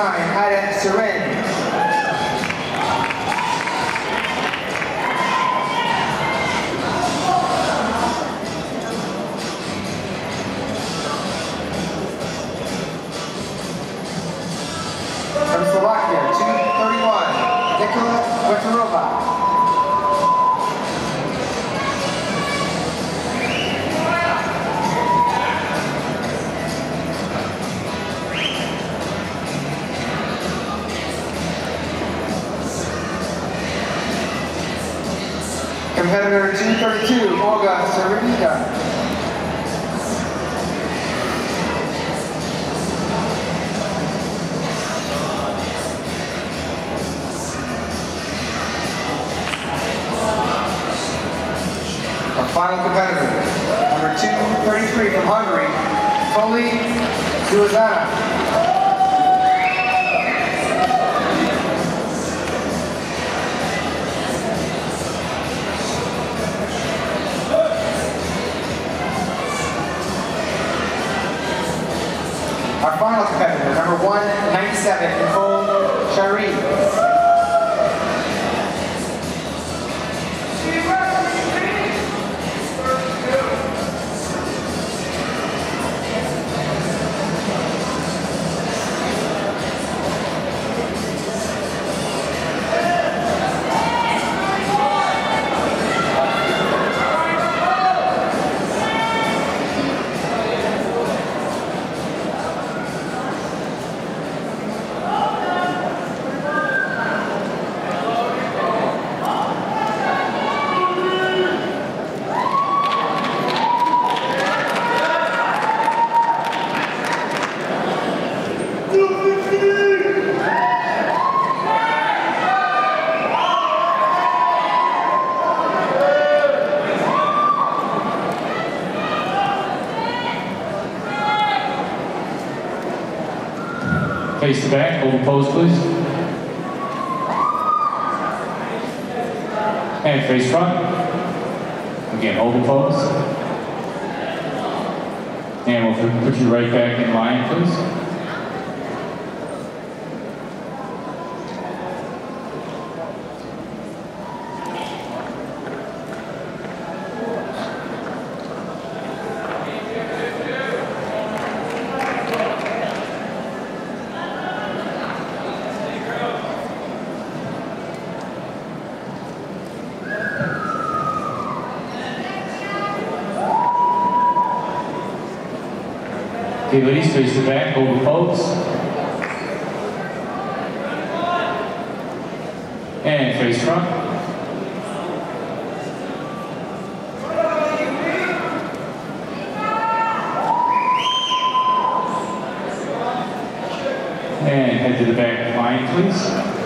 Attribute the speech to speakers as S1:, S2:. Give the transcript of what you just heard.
S1: Ida Seren. From Slovakia, 231, Nikola Veterova. Competitor 232, Olga Serenida. Our final competitor, number 233 from Hungary, Foli Duazana. Our final competitor, number 197, Nicole Shari.
S2: Face to back, hold the pose please. And face front. Again, hold the pose. And we'll put you right back in line please. Okay, ladies, face the back, hold the pose. And face front. And head to the back line, please.